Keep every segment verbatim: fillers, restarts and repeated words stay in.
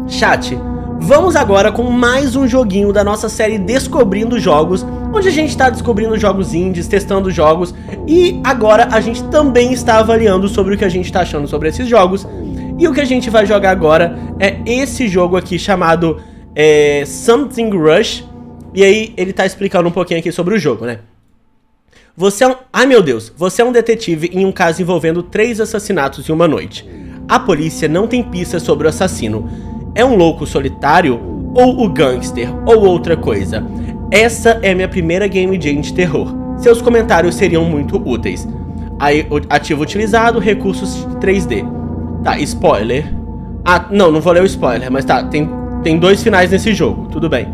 Chat, vamos agora com mais um joguinho da nossa série Descobrindo Jogos, onde a gente está descobrindo jogos indies, testando jogos, e agora a gente também está avaliando sobre o que a gente está achando sobre esses jogos. E o que a gente vai jogar agora é esse jogo aqui chamado é, Something Rush. E aí ele tá explicando um pouquinho aqui sobre o jogo, né? Você é um... Ai meu Deus! Você é um detetive em um caso envolvendo três assassinatos em uma noite. A polícia não tem pistas sobre o assassino. É um louco solitário? Ou o gangster? Ou outra coisa? Essa é minha primeira game jam de terror. Seus comentários seriam muito úteis. Aí, ativo utilizado, recursos três D. Tá, spoiler. Ah, não, não vou ler o spoiler, mas tá, tem, tem dois finais nesse jogo, tudo bem.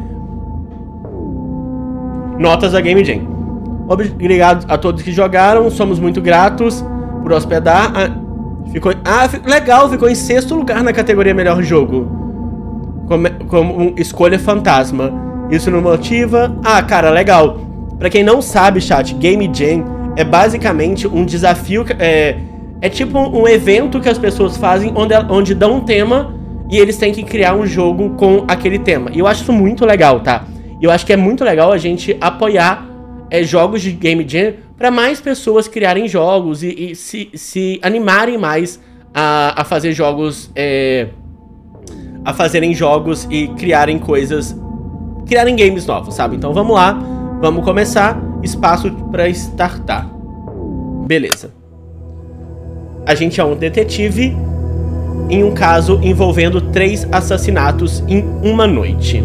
Notas da Game Jam. Obrigado a todos que jogaram, somos muito gratos por hospedar. Ah, ficou, ah, legal, ficou em sexto lugar na categoria Melhor Jogo. Como, como escolha fantasma. Isso não motiva? Ah, cara, legal. Pra quem não sabe, chat, Game Jam é basicamente um desafio... É, é tipo um evento que as pessoas fazem onde, onde dão um tema e eles têm que criar um jogo com aquele tema. E eu acho isso muito legal, tá? E eu acho que é muito legal a gente apoiar é, jogos de Game Jam para mais pessoas criarem jogos e, e se, se animarem mais a, a fazer jogos, é, a fazerem jogos e criarem coisas, criarem games novos, sabe? Então vamos lá, vamos começar, espaço para startar. Beleza. A gente é um detetive em um caso envolvendo três assassinatos em uma noite.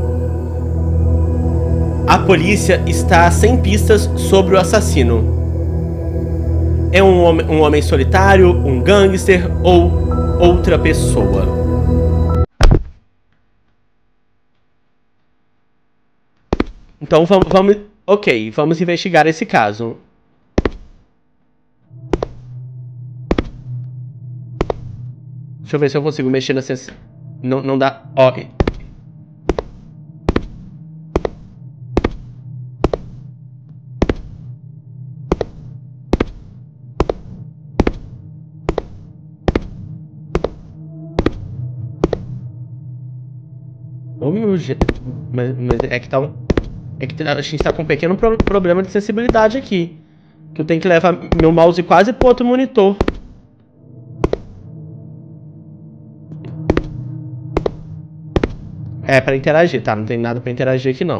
A polícia está sem pistas sobre o assassino. É um homem, um homem solitário, um gangster ou outra pessoa? Então vamos, vamos... Ok, vamos investigar esse caso. Deixa eu ver se eu consigo mexer nessa... Não, não dá... Ok. Oh, meu... Mas, mas é que tá... Um... É que a gente tá com um pequeno pro... problema de sensibilidade aqui. Que eu tenho que levar meu mouse quase pro outro monitor. É, pra interagir, tá? Não tem nada pra interagir aqui, não.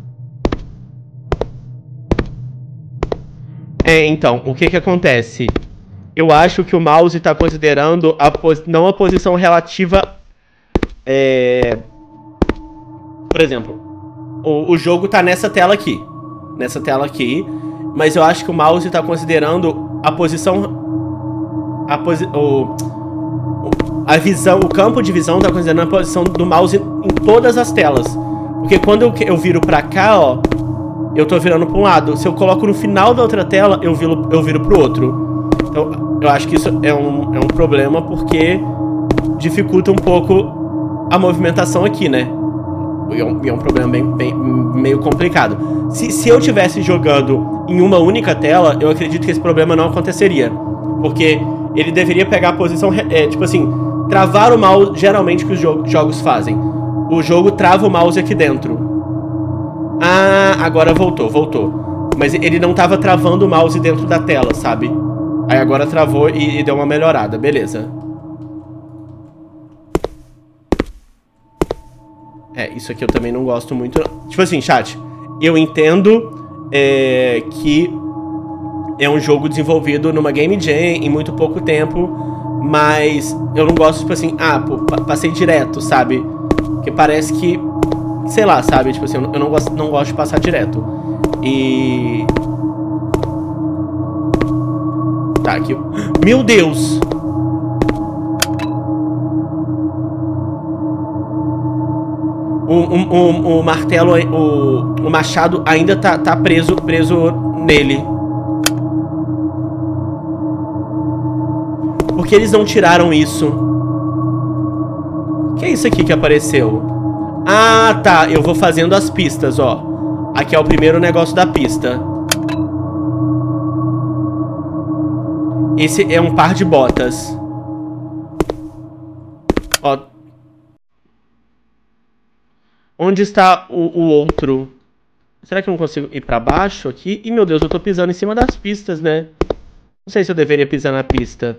É, então, o que que acontece? Eu acho que o mouse tá considerando a pos... não a posição relativa... É... Por exemplo, o, o jogo tá nessa tela aqui. Nessa tela aqui. Mas eu acho que o mouse tá considerando a posição... A posi... O... A visão, o campo de visão tá considerando a posição do mouse em todas as telas. Porque quando eu, eu viro pra cá, ó, eu tô virando pra um lado. Se eu coloco no final da outra tela, eu viro, eu viro pro outro. Então, eu acho que isso é um, é um problema porque dificulta um pouco a movimentação aqui, né? E é um, é um problema bem, bem, meio complicado. Se, se eu estivesse jogando em uma única tela, eu acredito que esse problema não aconteceria. Porque ele deveria pegar a posição, é, tipo assim... Travar o mouse, geralmente, que os jo jogos fazem. O jogo trava o mouse aqui dentro. Ah, agora voltou, voltou. Mas ele não tava travando o mouse dentro da tela, sabe? Aí agora travou e, e deu uma melhorada, beleza. É, isso aqui eu também não gosto muito. Não. Tipo assim, chat, eu entendo é, que é um jogo desenvolvido numa Game Jam em muito pouco tempo... Mas eu não gosto, tipo assim, ah, pô, passei direto, sabe? Porque parece que, sei lá, sabe? Tipo assim, eu não gosto, não gosto de passar direto. E... Tá, aqui... Meu Deus! O, o, o, o martelo, o, o machado ainda tá, tá preso, preso nele. Por que eles não tiraram isso? O que é isso aqui que apareceu? Ah, tá. Eu vou fazendo as pistas, ó. Aqui é o primeiro negócio da pista. Esse é um par de botas. Ó. Onde está o, o outro? Será que eu não consigo ir pra baixo aqui? Ih, meu Deus, eu tô pisando em cima das pistas, né? Não sei se eu deveria pisar na pista.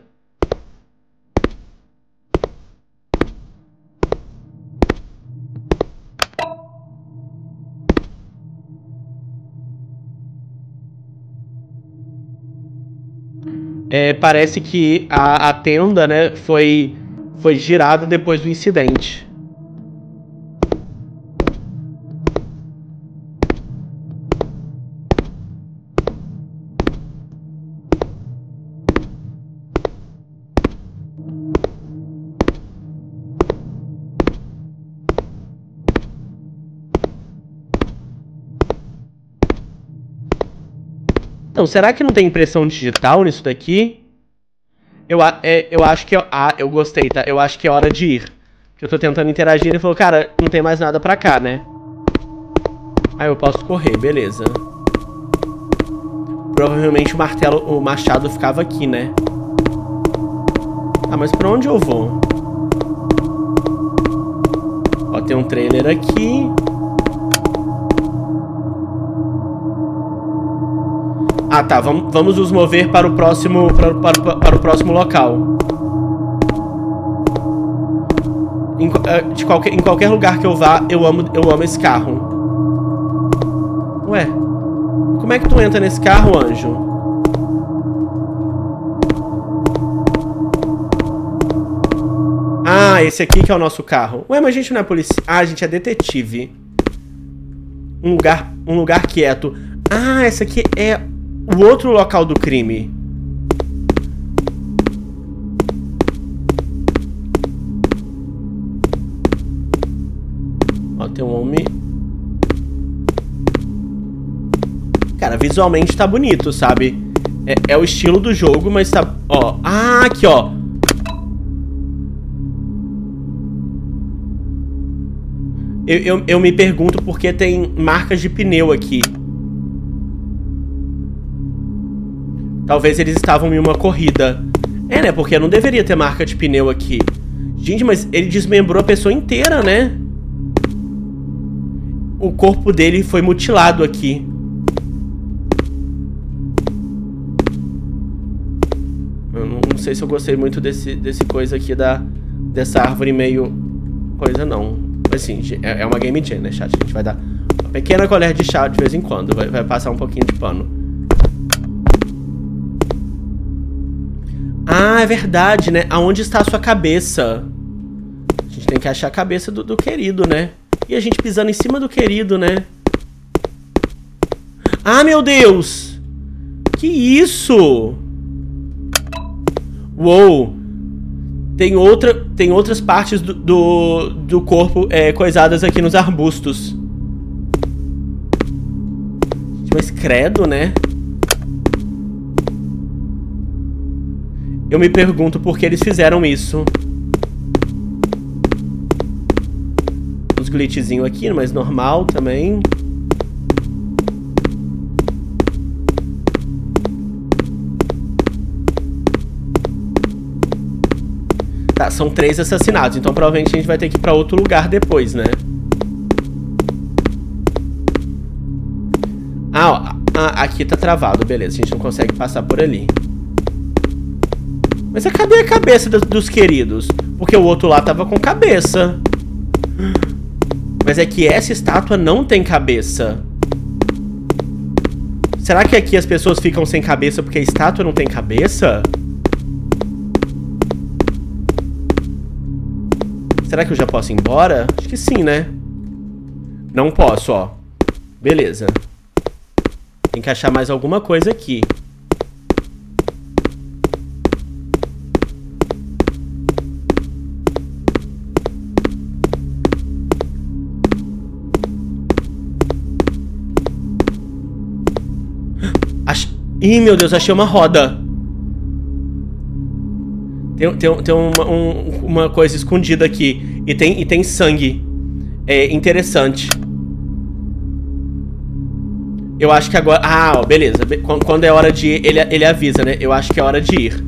É, parece que a, a tenda, né, foi, foi girada depois do incidente. Então, será que não tem impressão digital nisso daqui? Eu, é, eu acho que... Eu, ah, eu gostei, tá? Eu acho que é hora de ir. Porque eu tô tentando interagir e ele falou, cara, não tem mais nada pra cá, né? Ah, eu posso correr, beleza. Provavelmente o martelo, o machado ficava aqui, né? Ah, mas pra onde eu vou? Ó, tem um trailer aqui. Ah, tá. Vamos, vamos nos mover para o próximo, para, para, para o próximo local. Em, de qualquer, em qualquer lugar que eu vá, eu amo, eu amo esse carro. Ué, como é que tu entra nesse carro, anjo? Ah, esse aqui que é o nosso carro. Ué, mas a gente não é policial. Ah, a gente é detetive. Um lugar, um lugar quieto. Ah, esse aqui é o outro local do crime. Ó, tem um homem. Cara, visualmente tá bonito, sabe? É, é o estilo do jogo, mas tá... Ó, ah, aqui, ó. Eu, eu, eu me pergunto por que tem marcas de pneu aqui. Talvez eles estavam em uma corrida. É, né? Porque não deveria ter marca de pneu aqui. Gente, mas ele desmembrou a pessoa inteira, né? O corpo dele foi mutilado aqui. Eu não, não sei se eu gostei muito desse, desse coisa aqui da... Dessa árvore meio... Coisa não. Assim, é uma game jam, né, chat? A gente vai dar uma pequena colher de chá de vez em quando. Vai, vai passar um pouquinho de pano. Ah, é verdade, né? Aonde está a sua cabeça? A gente tem que achar a cabeça do, do querido, né? E a gente pisando em cima do querido, né? Ah, meu Deus! Que isso? Uou! Tem, outra, tem outras partes do, do, do corpo é, coisadas aqui nos arbustos. Mas credo, né? Eu me pergunto por que eles fizeram isso. Uns glitchzinhos aqui, mas normal também. Tá, são três assassinatos, então provavelmente a gente vai ter que ir pra outro lugar depois, né? Ah, ó, ah, aqui tá travado, beleza, a gente não consegue passar por ali. Mas cadê a cabeça do, dos queridos? Porque o outro lá tava com cabeça. Mas é que essa estátua não tem cabeça. Será que aqui as pessoas ficam sem cabeça porque a estátua não tem cabeça? Será que eu já posso ir embora? Acho que sim, né? Não posso, ó. Beleza. Tem que achar mais alguma coisa aqui. Ach... Ih, meu Deus, achei uma roda. Tem, tem, tem uma, um, uma coisa escondida aqui. E tem, e tem sangue. É interessante. Eu acho que agora... Ah, ó, beleza. Quando é hora de ir, ele, ele avisa, né? Eu acho que é hora de ir.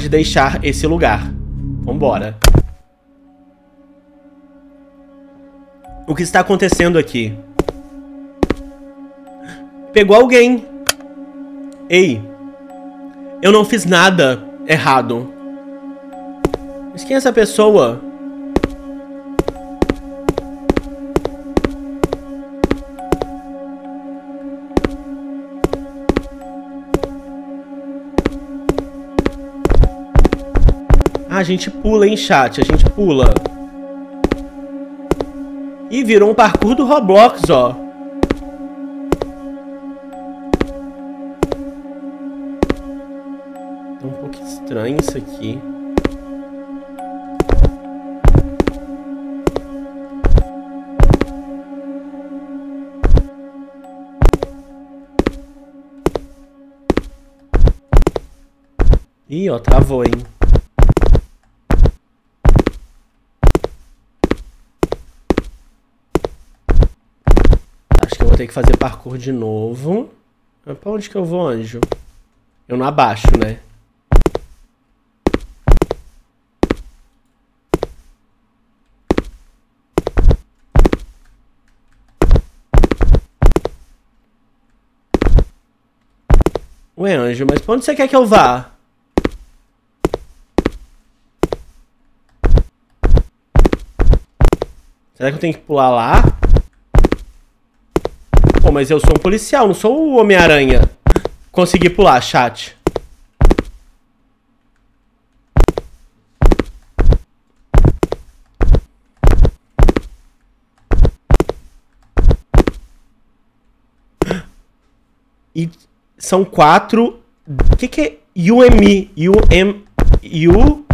de deixar esse lugar. Vambora. O que está acontecendo aqui? Pegou alguém. Ei. Eu não fiz nada errado. Mas quem é essa pessoa? Ah, a gente pula, hein, chat? A gente pula. Ih, virou um parkour do Roblox, ó. Tá um pouco estranho isso aqui. Ih, ó, travou, hein? Acho que eu vou ter que fazer parkour de novo. Mas pra onde que eu vou, anjo? Eu não abaixo, né? Ué, anjo, mas pra onde você quer que eu vá? Será que eu tenho que pular lá? Pô, mas eu sou um policial, não sou o Homem-Aranha. Consegui pular, chat. E são quatro... O que que é U M I? U M... U...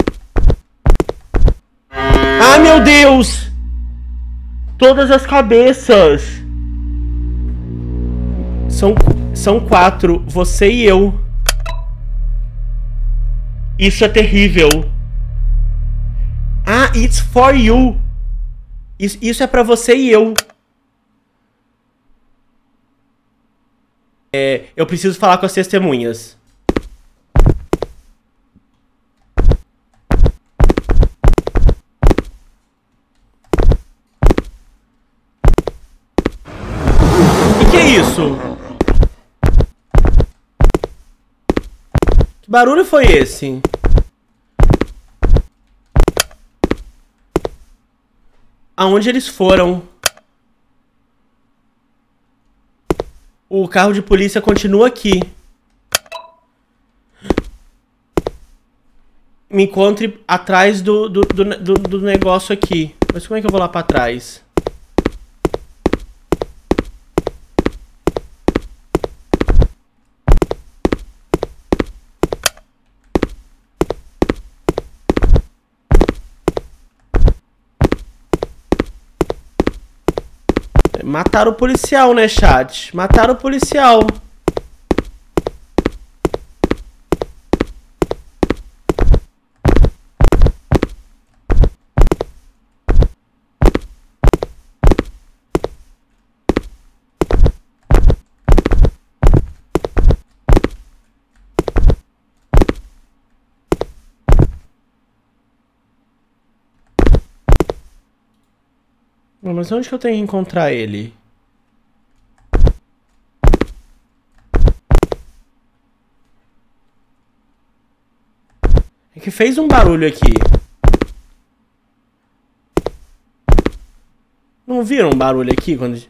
Ah, meu Deus! Todas as cabeças! São, são quatro, você e eu. Isso é terrível. Ah, it's for you. Isso, isso é pra você e eu. É, eu preciso falar com as testemunhas. O que é isso? Que barulho foi esse? Aonde eles foram? O carro de polícia continua aqui. Me encontre atrás do, do, do, do, do negócio aqui. Mas como é que eu vou lá pra trás? Mataram o policial, né, chat? Mataram o policial. Mas onde que eu tenho que encontrar ele? É que fez um barulho aqui. Não viram um barulho aqui quando...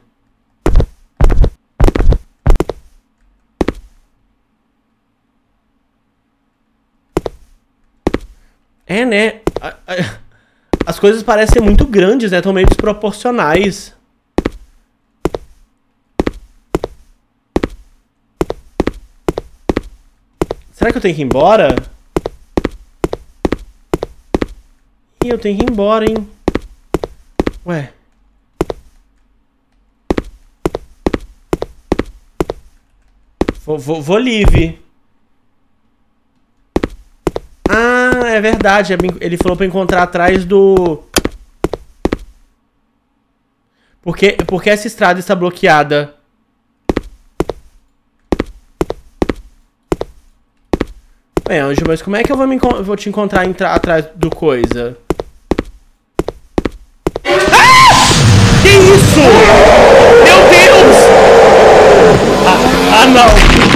É, né? As coisas parecem muito grandes, né? Estão meio desproporcionais. Será que eu tenho que ir embora? Ih, eu tenho que ir embora, hein? Ué. Vou, vou, vou live. Ah, é verdade. Ele falou pra encontrar atrás do... Por que, por que essa estrada está bloqueada? Bem, Anjo, mas como é que eu vou, me vou te encontrar entrar atrás do coisa? Ah! Que isso? Meu Deus! Ah, ah não!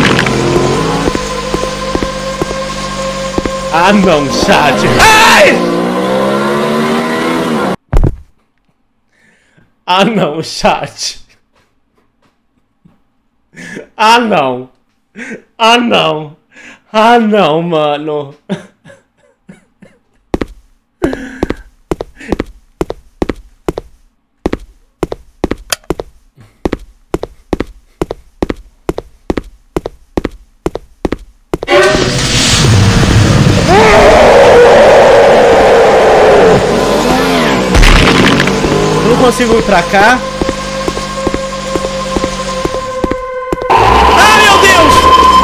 Ah não, chat! Ai! Ah não, chat! Ah não! Ah não! Ah não, mano! Eu não consigo ir pra cá. Ah, meu Deus!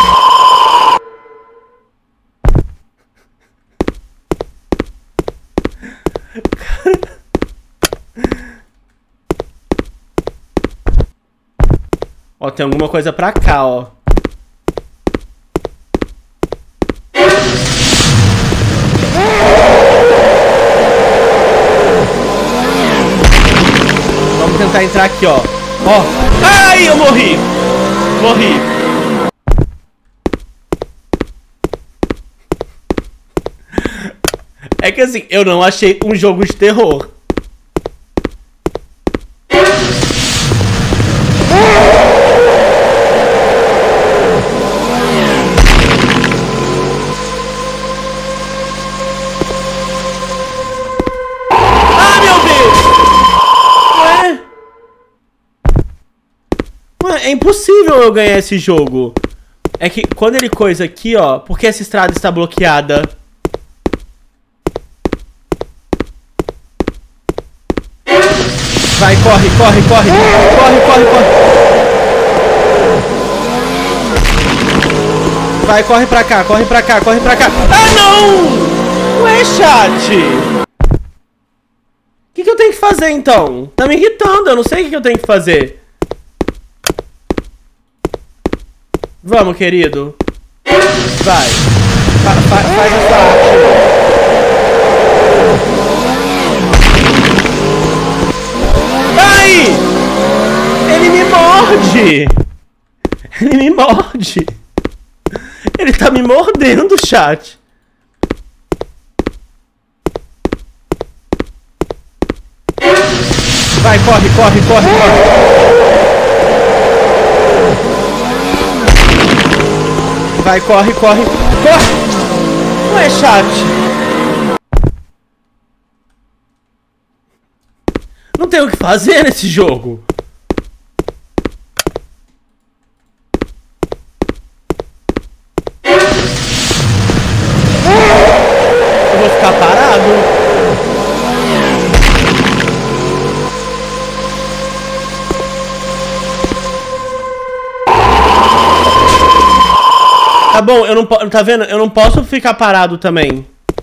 Ó, tem alguma coisa pra cá, ó. Vamos tentar entrar aqui, ó. Ó. Ai, eu morri. Morri. É que assim, eu não achei um jogo de terror. É impossível eu ganhar esse jogo. É que quando ele coisa aqui, ó. Por que essa estrada está bloqueada? Vai, corre, corre, corre. Corre, corre, corre. Vai, corre pra cá, corre pra cá, corre pra cá. Ah, não! Ué, chat. O que, que eu tenho que fazer, então? Tá me irritando, eu não sei o que, que eu tenho que fazer. Vamos, querido. Vai. Fa fa faz a parte. Ai! Ele me morde! Ele me morde! Ele tá me mordendo, chat. Vai, corre, corre, corre, corre. Vai, corre, corre, corre! Não é chat. Não tem o que fazer nesse jogo. Eu vou ficar parado. Tá bom, eu não posso. Tá vendo? Eu não posso ficar parado também.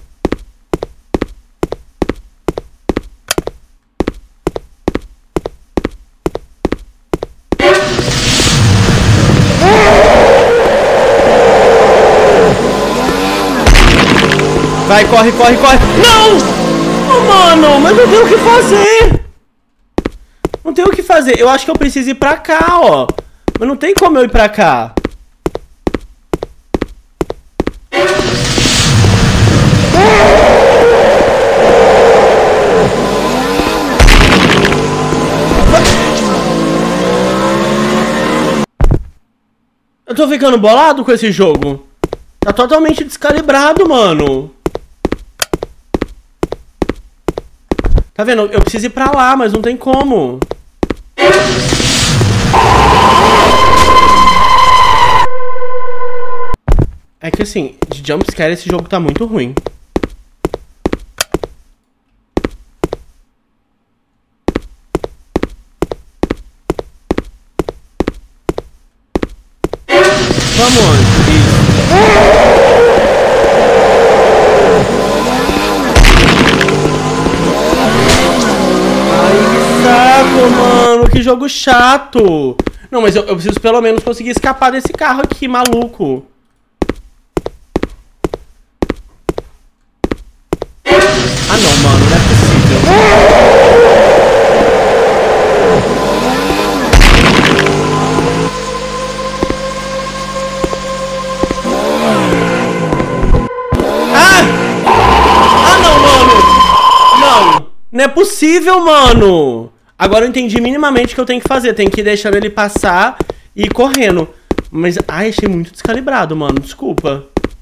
Vai, corre, corre, corre. Não! Oh, mano, mas não tem o que fazer. Não tem o que fazer. Eu acho que eu preciso ir pra cá, ó. Mas não tem como eu ir pra cá. Eu tô ficando bolado com esse jogo. Tá totalmente descalibrado, mano. Tá vendo? Eu preciso ir pra lá, mas não tem como. É que assim, de jumpscare esse jogo tá muito ruim. Vamos onde? Ai, que saco, mano. Que jogo chato. Não, mas eu, eu preciso pelo menos conseguir escapar desse carro aqui, maluco. Ah não, mano, não é possível. Ah! Ah não, mano! Não! Não é possível, mano! Agora eu entendi minimamente o que eu tenho que fazer. Tem que deixar ele passar e ir correndo. Mas, ai, achei muito descalibrado, mano. Desculpa.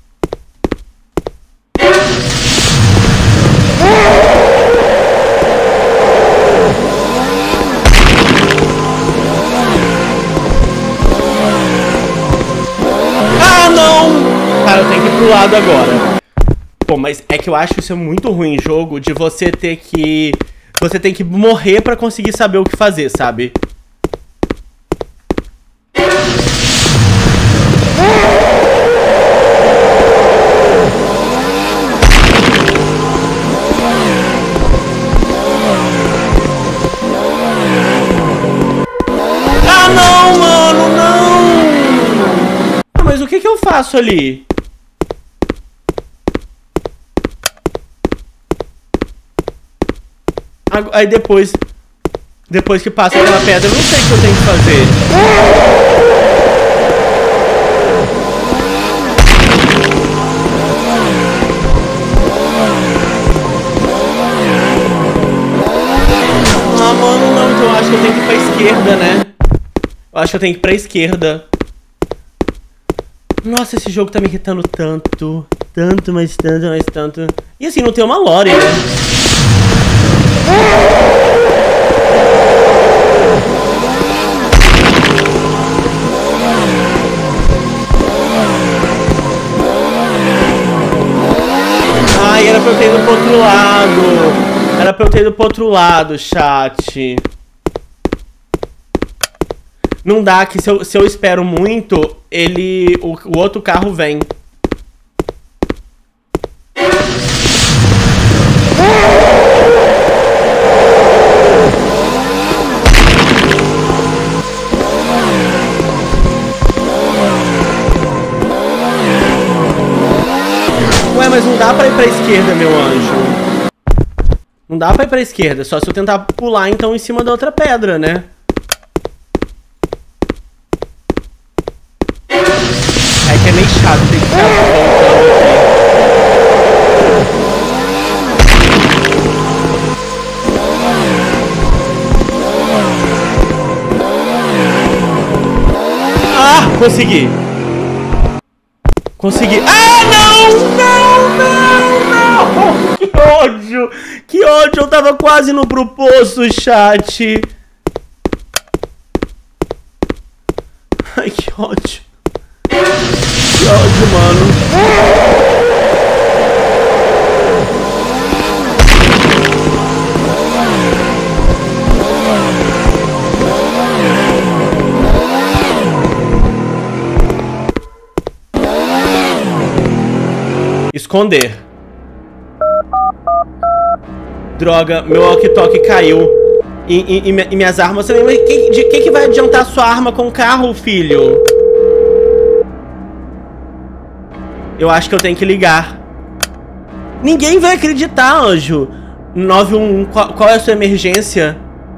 Ah, não! Cara, eu tenho que ir pro lado agora. Pô, mas é que eu acho isso muito ruim em jogo, de você ter que... Você tem que morrer pra conseguir saber o que fazer, sabe? Ah, não, mano, não! Ah, mas o que que eu faço ali? Aí depois, depois que passa aquela pedra, eu não sei o que eu tenho que fazer. Ah, mano, não, então eu acho que eu tenho que ir pra esquerda, né? Eu acho que eu tenho que ir pra esquerda. Nossa, esse jogo tá me irritando tanto. Tanto, mas tanto, mas tanto. E assim, não tem uma lore, né? Ai, era pra eu ter ido pro outro lado. Era pra eu ter ido pro outro lado, chat. Não dá que se eu, se eu espero muito, ele... O, o outro carro vem. Ué, mas não dá pra ir pra esquerda, meu anjo. Não dá pra ir pra esquerda, só se eu tentar pular então em cima da outra pedra, né? É que é meio chato ter que ficar voltando aqui. Ah, consegui. Consegui. Ah, não! Não, não, não! Que ódio! Que ódio! Eu tava quase no pro poço, chat. Ai, que ódio. Que ódio, mano. Esconder. Droga, meu walkie-talkie caiu. E, e, e, e minhas armas... Você lembra que, de que, que vai adiantar sua arma com o carro, filho? Eu acho que eu tenho que ligar. Ninguém vai acreditar, anjo. nove um um, qual, qual é a sua emergência?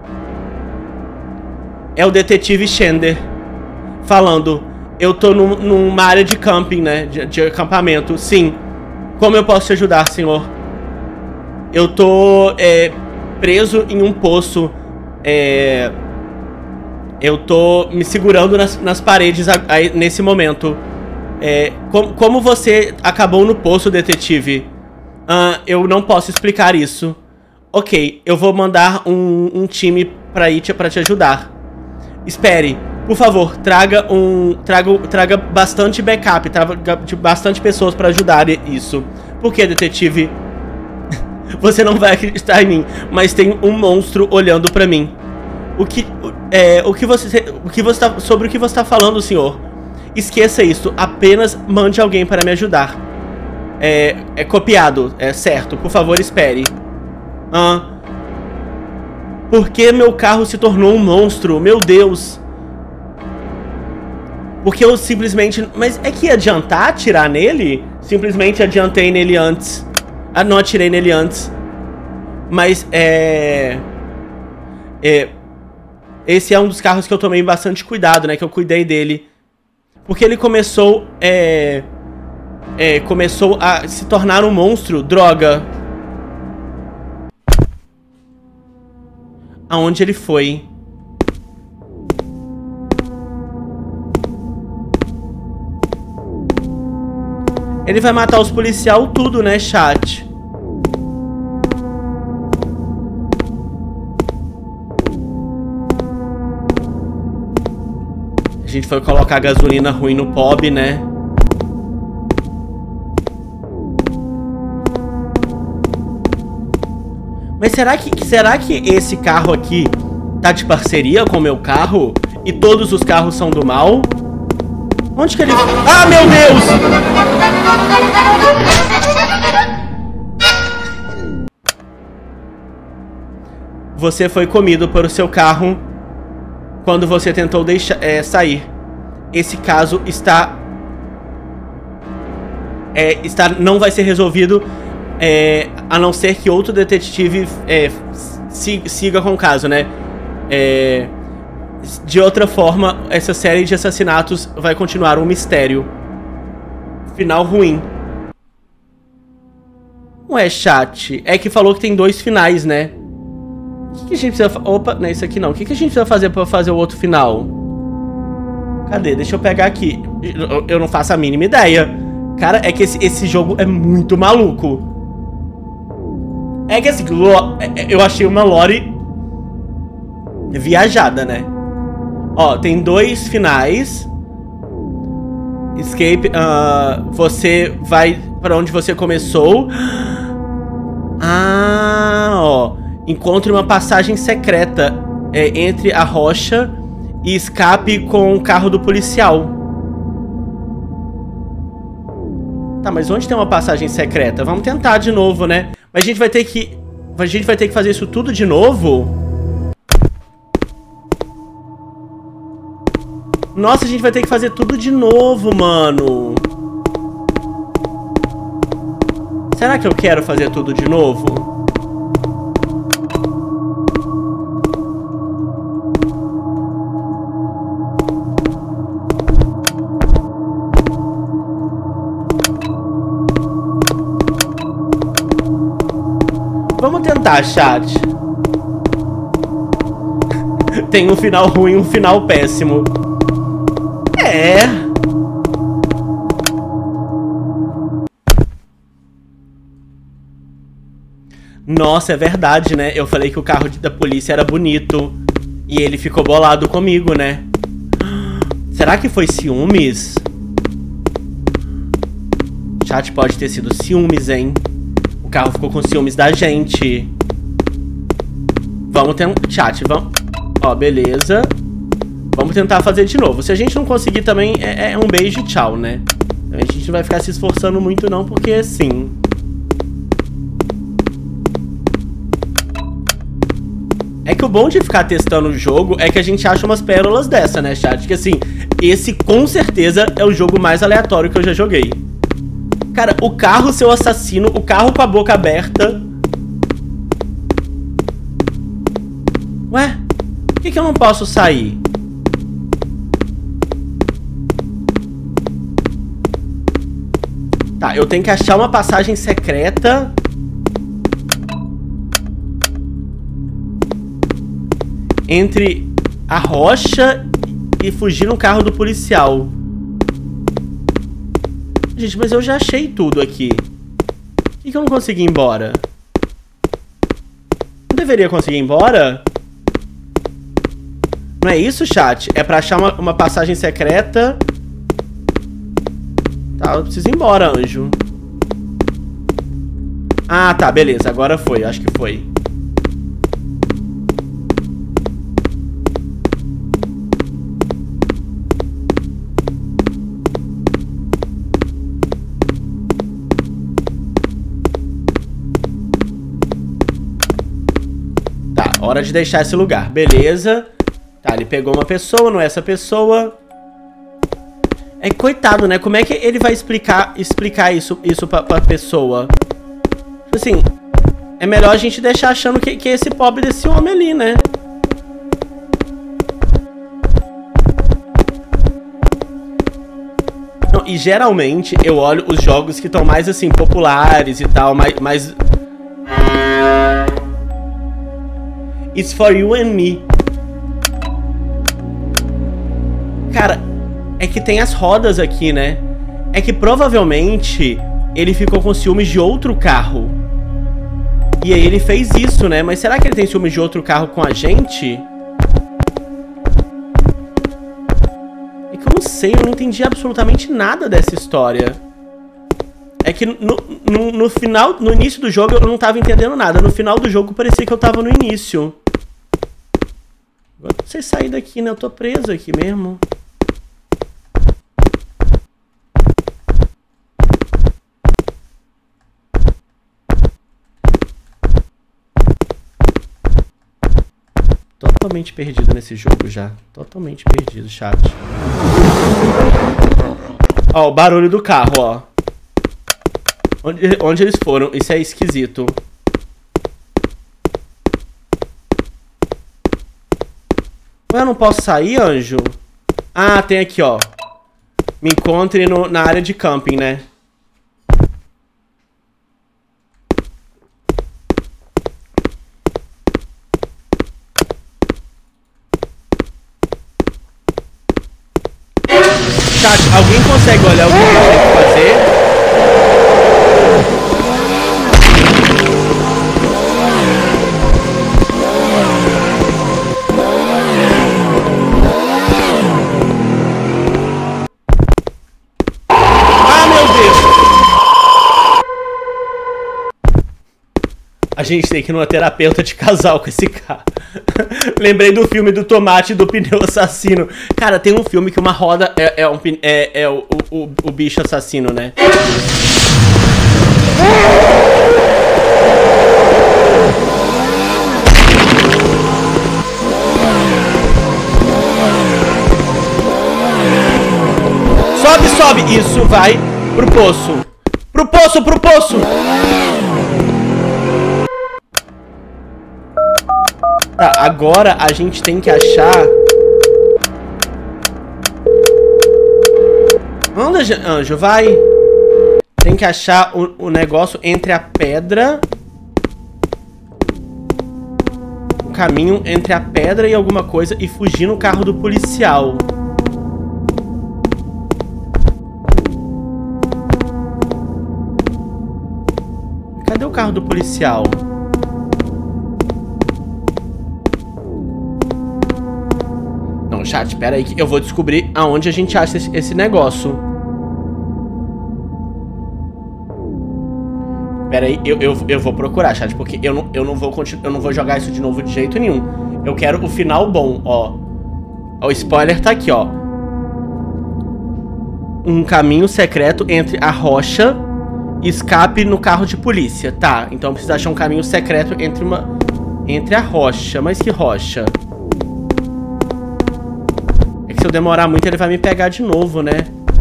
É o detetive Shender falando. Eu tô num, numa área de camping, né? De, de acampamento. Sim. Como eu posso te ajudar, senhor? Eu tô é, preso em um poço. É, eu tô me segurando nas, nas paredes a, a, nesse momento. É, com, como você acabou no poço, detetive? Uh, eu não posso explicar isso. Ok, eu vou mandar um, um time pra ir te, pra te ajudar. Espere, por favor, traga um, traga, traga bastante backup, traga bastante pessoas pra ajudar isso. Por que, detetive? Você não vai acreditar em mim, mas tem um monstro olhando pra mim. O que, é, o que você, o que você tá, sobre o que você tá falando, senhor? Esqueça isso, apenas mande alguém para me ajudar. É, é copiado, é certo, por favor, espere. Ah, por que meu carro se tornou um monstro? Meu Deus. Porque eu simplesmente... Mas é que ia adiantar atirar nele? Simplesmente adiantei nele antes. Ah, não atirei nele antes. Mas é... é... Esse é um dos carros que eu tomei bastante cuidado, né? Que eu cuidei dele. Porque ele começou... É... É, começou a se tornar um monstro. Droga. Aonde ele foi? Ele vai matar os policiais tudo, né, chat? A gente foi colocar gasolina ruim no P O B, né? Mas será que, será que esse carro aqui tá de parceria com o meu carro? E todos os carros são do mal? Onde que ele... Ah, meu Deus! Você foi comido por o seu carro quando você tentou deixar, é, sair. Esse caso está... É, está não vai ser resolvido... É, a não ser que outro detetive é, siga com o caso, né? É, de outra forma, essa série de assassinatos vai continuar um mistério. Final ruim. Ué, chat. É que falou que tem dois finais, né? O que, que a gente precisa... Opa, não é isso aqui não. O que, que a gente precisa fazer pra fazer o outro final? Cadê? Deixa eu pegar aqui. Eu não faço a mínima ideia. Cara, é que esse, esse jogo é muito maluco. É que assim, eu achei uma lore viajada, né? Ó, tem dois finais. Escape, uh, você vai pra onde você começou. Ah, ó. Encontre uma passagem secreta é, entre a rocha e escape com o carro do policial. Tá, mas onde tem uma passagem secreta? Vamos tentar de novo, né? Mas a gente vai ter que... A gente vai ter que fazer isso tudo de novo? Nossa, a gente vai ter que fazer tudo de novo, mano. Será que eu quero fazer tudo de novo? Vamos tentar, chat. Tem um final ruim e um final péssimo. É. Nossa, é verdade, né? Eu falei que o carro da polícia era bonito. E ele ficou bolado comigo, né? Será que foi ciúmes? Chat, pode ter sido ciúmes, hein? O carro ficou com ciúmes da gente. Vamos tentar... Chat, vamos... Ó, beleza. Vamos tentar fazer de novo. Se a gente não conseguir também, é, é um beijo e tchau, né? A gente não vai ficar se esforçando muito não, porque assim... É que o bom de ficar testando o jogo é que a gente acha umas pérolas dessa, né, chat? Que assim, esse com certeza é o jogo mais aleatório que eu já joguei. Cara, o carro, seu assassino, o carro com a boca aberta. Ué? Por que que eu não posso sair? Tá, eu tenho que achar uma passagem secreta. Entre a rocha e fugir no carro do policial. Gente, mas eu já achei tudo aqui. Por que que eu não consegui ir embora? Não deveria conseguir ir embora? Não é isso, chat? É pra achar uma, uma passagem secreta. Tá, eu preciso ir embora, anjo. Ah, tá, beleza. Agora foi, acho que foi. Hora de deixar esse lugar, beleza. Tá, ele pegou uma pessoa, não é essa pessoa. É, coitado, né? Como é que ele vai explicar explicar isso, isso pra, pra pessoa? Deixa Assim, é melhor a gente deixar achando que, que é esse pobre desse homem ali, né? Não, e geralmente eu olho os jogos que estão mais assim, populares e tal, mais... mais... It's for you and me. Cara, é que tem as rodas aqui, né? É que provavelmente ele ficou com ciúmes de outro carro. E aí ele fez isso, né? Mas será que ele tem ciúmes de outro carro com a gente? É que eu não sei, eu não entendi absolutamente nada dessa história. É que no, no, no final, no início do jogo eu não tava entendendo nada. No final do jogo parecia que eu tava no início. Agora não sei sair daqui, né? Eu tô preso aqui mesmo. Totalmente perdido nesse jogo já. Totalmente perdido, chat. Ó, o barulho do carro, ó. Onde, onde eles foram? Isso é esquisito. Ué, eu não posso sair, anjo? Ah, tem aqui, ó. Me encontre no, na área de camping, né? Chat, alguém consegue olhar o que eu tenho que fazer? A gente tem que ir numa terapeuta de casal com esse cara. Lembrei do filme do tomate e do pneu assassino. Cara, tem um filme que uma roda é, é, um, é, é o, o, o bicho assassino, né? Sobe, sobe! Isso, vai pro poço. Pro poço, pro poço! Tá, agora a gente tem que achar... Anda, anjo, vai. Tem que achar o, o negócio entre a pedra... O caminho entre a pedra e alguma coisa e fugir no carro do policial. Cadê o carro do policial? Chat, pera aí que eu vou descobrir aonde a gente acha esse, esse negócio. Pera aí, eu, eu, eu vou procurar, chat, porque eu não, eu, não vou eu não vou jogar isso de novo de jeito nenhum. Eu quero o final bom, ó. O spoiler tá aqui, ó. Um caminho secreto entre a rocha e escape no carro de polícia. Tá, então precisa achar um caminho secreto entre uma... Entre a rocha. Mas que rocha? Se eu demorar muito, ele vai me pegar de novo, né?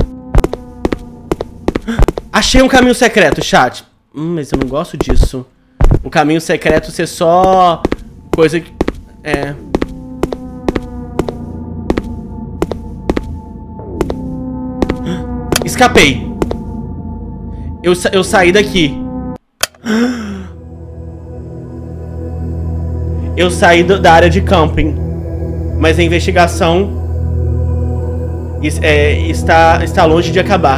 Achei um caminho secreto, chat. Hum, mas eu não gosto disso. O caminho secreto ser só... Coisa que... É... Escapei. Eu, eu saí daqui. Eu saí do, da área de camping. Mas a investigação... É, está, está longe de acabar.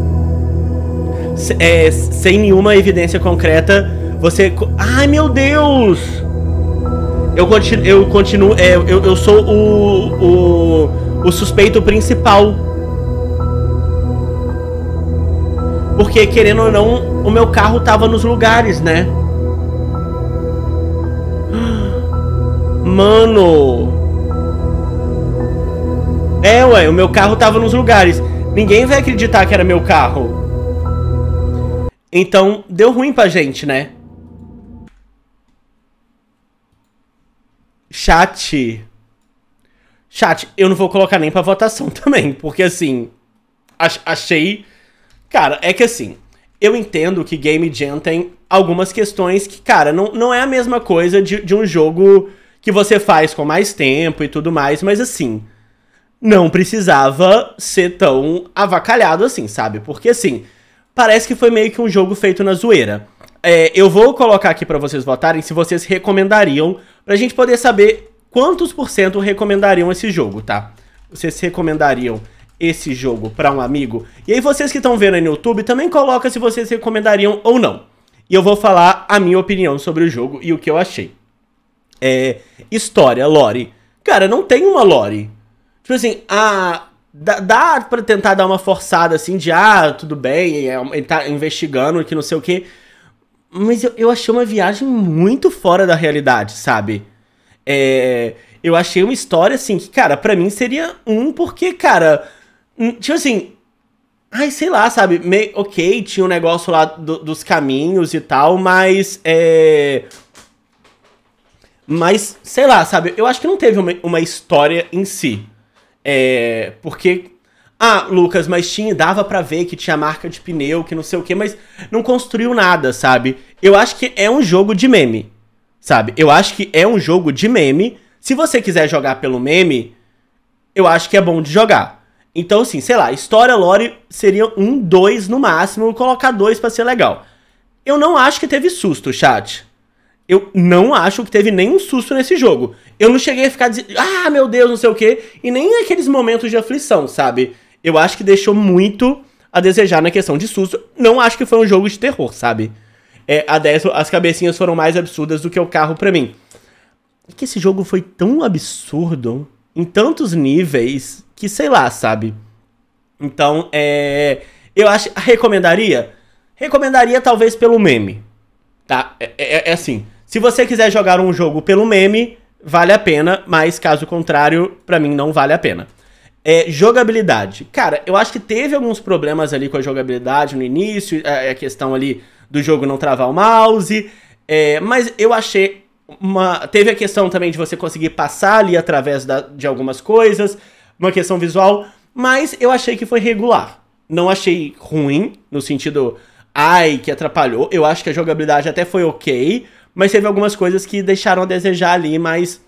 É, sem nenhuma evidência concreta, você... Ai, meu Deus! Eu continuo... Eu, continuo, é, eu, eu sou o, o, o suspeito principal. Porque, querendo ou não, o meu carro tava nos lugares, né? Mano... É, ué, o meu carro tava nos lugares. Ninguém vai acreditar que era meu carro. Então, deu ruim pra gente, né? Chat. Chat, eu não vou colocar nem pra votação também. Porque, assim, ach achei... Cara, é que assim, eu entendo que Game Jam tem algumas questões que, cara, não, não é a mesma coisa de, de um jogo que você faz com mais tempo e tudo mais, mas assim, não precisava ser tão avacalhado assim, sabe? Porque assim, parece que foi meio que um jogo feito na zoeira. É, eu vou colocar aqui pra vocês votarem se vocês recomendariam, pra gente poder saber quantos por cento recomendariam esse jogo, tá? Vocês recomendariam esse jogo pra um amigo? E aí vocês que estão vendo aí no YouTube, também coloca se vocês recomendariam ou não. E eu vou falar a minha opinião sobre o jogo e o que eu achei. É, história, lore. Cara, não tem uma lore. Tipo assim, a... Dá, dá pra tentar dar uma forçada assim de, ah, tudo bem, ele tá investigando que não sei o que. Mas eu, eu achei uma viagem muito fora da realidade, sabe? É, eu achei uma história assim que, cara, pra mim seria um, porque, cara, tipo assim, ai, sei lá, sabe? Meio, ok, tinha um negócio lá do, dos caminhos e tal, mas é. Mas, sei lá, sabe? Eu acho que não teve uma, uma história em si. É, porque, ah, Lucas, mas tinha, dava pra ver que tinha marca de pneu, que não sei o que, mas não construiu nada, sabe? Eu acho que é um jogo de meme, sabe? Eu acho que é um jogo de meme. Se você quiser jogar pelo meme, eu acho que é bom de jogar. Então, assim, sei lá, história, lore seria um, dois no máximo, colocar dois pra ser legal. Eu não acho que teve susto, chat. Eu não acho que teve nenhum susto nesse jogo. Eu não cheguei a ficar dizendo, ah, meu Deus, não sei o quê. E nem aqueles momentos de aflição, sabe? Eu acho que deixou muito a desejar na questão de susto. Não acho que foi um jogo de terror, sabe? É, a dez, as cabecinhas foram mais absurdas do que o carro pra mim. É que esse jogo foi tão absurdo, em tantos níveis, que sei lá, sabe? Então, é... eu acho... Recomendaria? Recomendaria talvez pelo meme. Tá? É, é, é assim... Se você quiser jogar um jogo pelo meme, vale a pena, mas caso contrário, pra mim não vale a pena. É, jogabilidade. Cara, eu acho que teve alguns problemas ali com a jogabilidade no início, a, a questão ali do jogo não travar o mouse, é, mas eu achei uma... Teve a questão também de você conseguir passar ali através da, de algumas coisas, uma questão visual, mas eu achei que foi regular. Não achei ruim, no sentido, ai, que atrapalhou. Eu acho que a jogabilidade até foi ok, mas teve algumas coisas que deixaram a desejar ali, mas...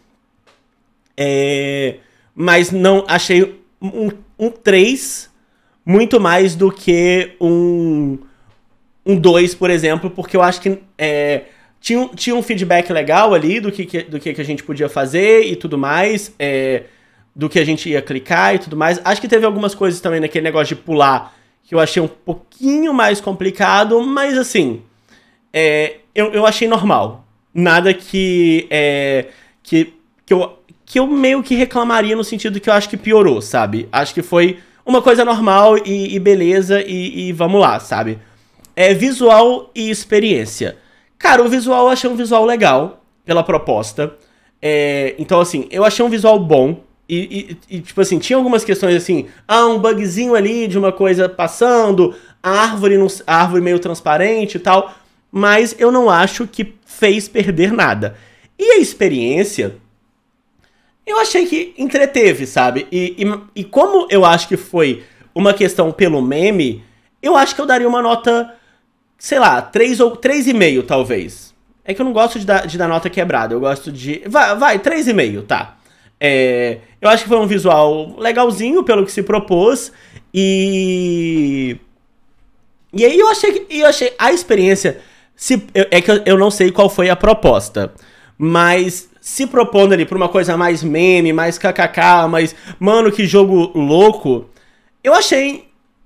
É, mas não... Achei um, um três muito mais do que um... Um dois, por exemplo, porque eu acho que... É, tinha, tinha um feedback legal ali do que, do que a gente podia fazer e tudo mais. É, do que a gente ia clicar e tudo mais. Acho que teve algumas coisas também naquele negócio de pular que eu achei um pouquinho mais complicado, mas assim... É, eu, eu achei normal. Nada que, é, que, que, eu, que eu meio que reclamaria no sentido que eu acho que piorou, sabe? Acho que foi uma coisa normal e, e beleza e, e vamos lá, sabe? É visual e experiência. Cara, o visual eu achei um visual legal pela proposta. É, então, assim, eu achei um visual bom. E, e, e, tipo assim, tinha algumas questões assim... Ah, um bugzinho ali de uma coisa passando. A árvore, a árvore meio transparente e tal... Mas eu não acho que fez perder nada. E a experiência, eu achei que entreteve, sabe? E, e, e como eu acho que foi uma questão pelo meme, eu acho que eu daria uma nota, sei lá, três ou três e meio talvez. É que eu não gosto de dar, de dar nota quebrada, eu gosto de... Vai, vai três e meio, tá. É, eu acho que foi um visual legalzinho pelo que se propôs. E... E aí eu achei, eu achei a experiência... Se, é que eu, eu não sei qual foi a proposta, mas se propondo ali pra uma coisa mais meme, mais kkk, mais, mano, que jogo louco, eu achei,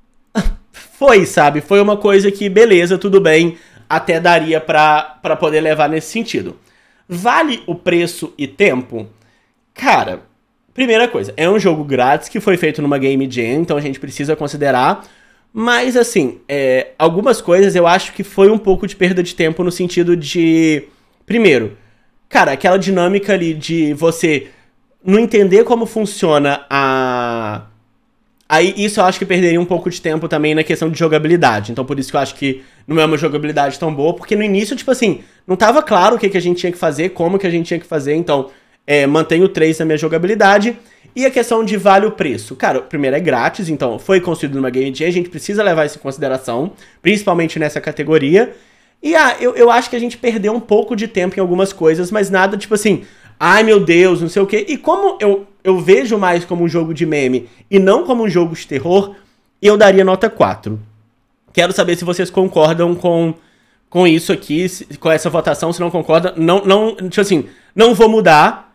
foi, sabe, foi uma coisa que, beleza, tudo bem, até daria pra, pra poder levar nesse sentido. Vale o preço e tempo? Cara, primeira coisa, é um jogo grátis que foi feito numa Game Jam, então a gente precisa considerar... Mas, assim, é, algumas coisas eu acho que foi um pouco de perda de tempo no sentido de... Primeiro, cara, aquela dinâmica ali de você não entender como funciona a... Aí isso eu acho que perderia um pouco de tempo também na questão de jogabilidade. Então por isso que eu acho que não é uma jogabilidade tão boa, porque no início, tipo assim, não tava claro o que, que a gente tinha que fazer, como que a gente tinha que fazer, então é, mantenho o três na minha jogabilidade. E a questão de vale o preço. Cara, primeiro é grátis, então foi construído numa Game Jam, a gente precisa levar isso em consideração, principalmente nessa categoria. E ah, eu, eu acho que a gente perdeu um pouco de tempo em algumas coisas, mas nada tipo assim, ai meu Deus, não sei o quê. E como eu, eu vejo mais como um jogo de meme e não como um jogo de terror, eu daria nota quatro. Quero saber se vocês concordam com, com isso aqui, se, com essa votação, se não concordam. Não, não, tipo assim, não vou mudar,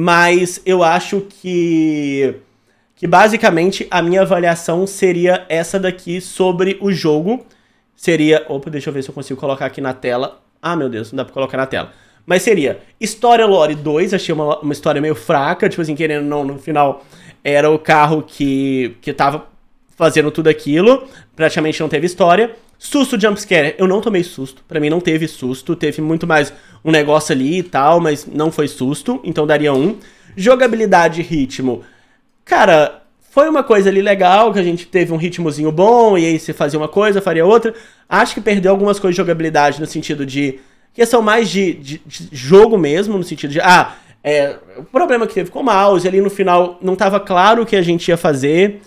mas eu acho que, que basicamente a minha avaliação seria essa daqui sobre o jogo. Seria... Opa, deixa eu ver se eu consigo colocar aqui na tela. Ah, meu Deus, não dá pra colocar na tela. Mas seria História Lore dois, achei uma, uma história meio fraca, tipo assim, querendo ou não, no final era o carro que, que tava fazendo tudo aquilo, praticamente não teve história. Susto jumpscare, eu não tomei susto, pra mim não teve susto, teve muito mais um negócio ali e tal, mas não foi susto, então daria um. Jogabilidade e ritmo, cara, foi uma coisa ali legal, que a gente teve um ritmozinho bom, e aí você fazia uma coisa, faria outra. Acho que perdeu algumas coisas de jogabilidade no sentido de... questão mais de, de, de jogo mesmo, no sentido de... Ah, é, o problema que teve com o mouse, ali no final não tava claro o que a gente ia fazer,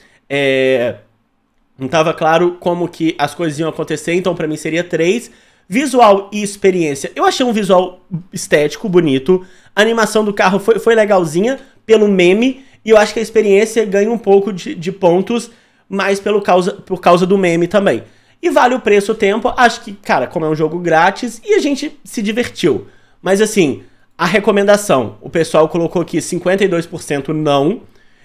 é, não tava claro como que as coisas iam acontecer, então pra mim seria três. Visual e experiência, eu achei um visual estético, bonito, a animação do carro foi, foi legalzinha, pelo meme, e eu acho que a experiência ganha um pouco de, de pontos, mas pelo causa, por causa do meme também. E vale o preço, o tempo, acho que, cara, como é um jogo grátis, e a gente se divertiu. Mas assim, a recomendação, o pessoal colocou aqui cinquenta e dois por cento não,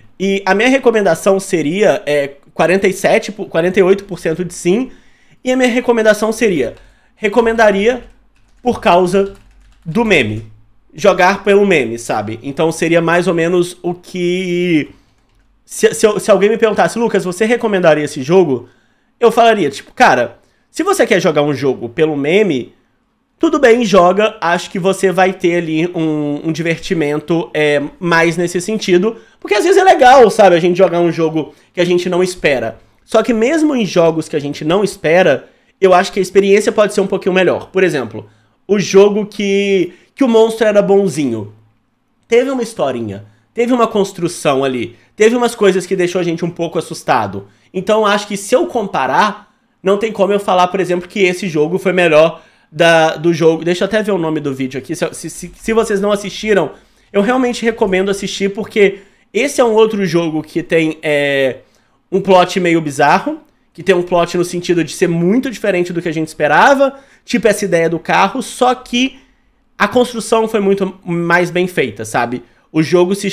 e a minha recomendação seria é, quarenta e sete, quarenta e oito por cento de sim, e a minha recomendação seria, recomendaria por causa do meme. Jogar pelo meme, sabe? Então seria mais ou menos o que... Se, se, se alguém me perguntasse, Lucas, você recomendaria esse jogo? Eu falaria, tipo, cara, se você quer jogar um jogo pelo meme, tudo bem, joga. Acho que você vai ter ali um, um divertimento é, mais nesse sentido. Porque às vezes é legal, sabe, a gente jogar um jogo que a gente não espera. Só que mesmo em jogos que a gente não espera, eu acho que a experiência pode ser um pouquinho melhor. Por exemplo, o jogo que, que o monstro era bonzinho. Teve uma historinha, teve uma construção ali, teve umas coisas que deixou a gente um pouco assustado. Então acho que se eu comparar, não tem como eu falar, por exemplo, que esse jogo foi melhor da, do jogo... Deixa eu até ver o nome do vídeo aqui, se, se, se vocês não assistiram, eu realmente recomendo assistir, porque esse é um outro jogo que tem é, um plot meio bizarro, que tem um plot no sentido de ser muito diferente do que a gente esperava, tipo essa ideia do carro, só que a construção foi muito mais bem feita, sabe? O jogo se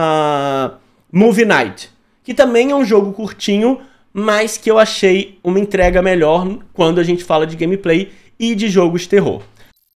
chama Movie Night, que também é um jogo curtinho, mas que eu achei uma entrega melhor quando a gente fala de gameplay e de jogos de terror.